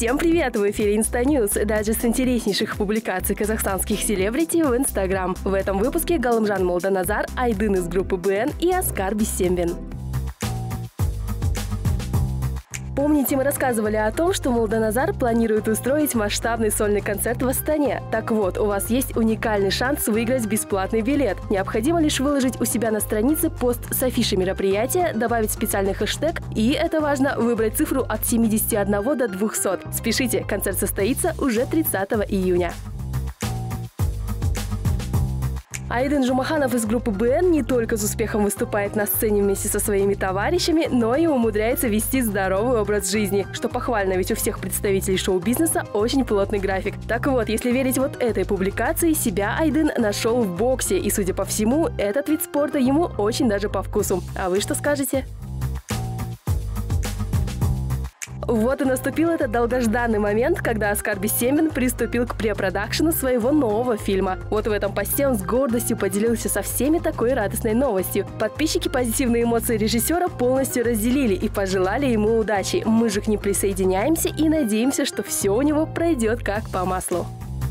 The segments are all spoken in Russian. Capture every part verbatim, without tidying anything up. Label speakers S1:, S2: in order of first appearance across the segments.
S1: Всем привет! В эфире Инстаньюз, даже с интереснейших публикаций казахстанских селебрити в Инстаграм. В этом выпуске Галымжан Молданазар, Айдын из группы БН и Оскар Бейсембин. Помните, мы рассказывали о том, что Молданазар планирует устроить масштабный сольный концерт в Астане? Так вот, у вас есть уникальный шанс выиграть бесплатный билет. Необходимо лишь выложить у себя на странице пост с афишей мероприятия, добавить специальный хэштег и, это важно, выбрать цифру от семидесяти одного до двухсот. Спешите, концерт состоится уже тридцатого июня. Айдын Жумаханов из группы БН не только с успехом выступает на сцене вместе со своими товарищами, но и умудряется вести здоровый образ жизни, что похвально, ведь у всех представителей шоу-бизнеса очень плотный график. Так вот, если верить вот этой публикации, себя Айдын нашел в боксе, и, судя по всему, этот вид спорта ему очень даже по вкусу. А вы что скажете? Вот и наступил этот долгожданный момент, когда Оскар Бейсембин приступил к препродакшену своего нового фильма. Вот в этом посте он с гордостью поделился со всеми такой радостной новостью. Подписчики позитивные эмоции режиссера полностью разделили и пожелали ему удачи. Мы же к ним присоединяемся и надеемся, что все у него пройдет как по маслу.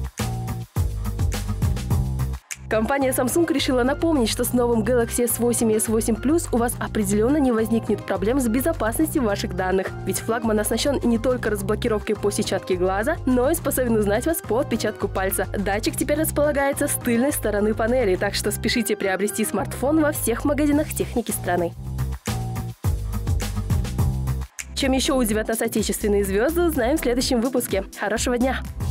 S1: Компания Samsung решила напомнить, что с новым Galaxy эс восемь и эс восемь плюс у вас определенно не возникнет проблем с безопасностью ваших данных. Ведь флагман оснащен не только разблокировкой по сетчатке глаза, но и способен узнать вас по отпечатку пальца. Датчик теперь располагается с тыльной стороны панели, так что спешите приобрести смартфон во всех магазинах техники страны. Чем еще удивят нас отечественные звезды, узнаем в следующем выпуске. Хорошего дня!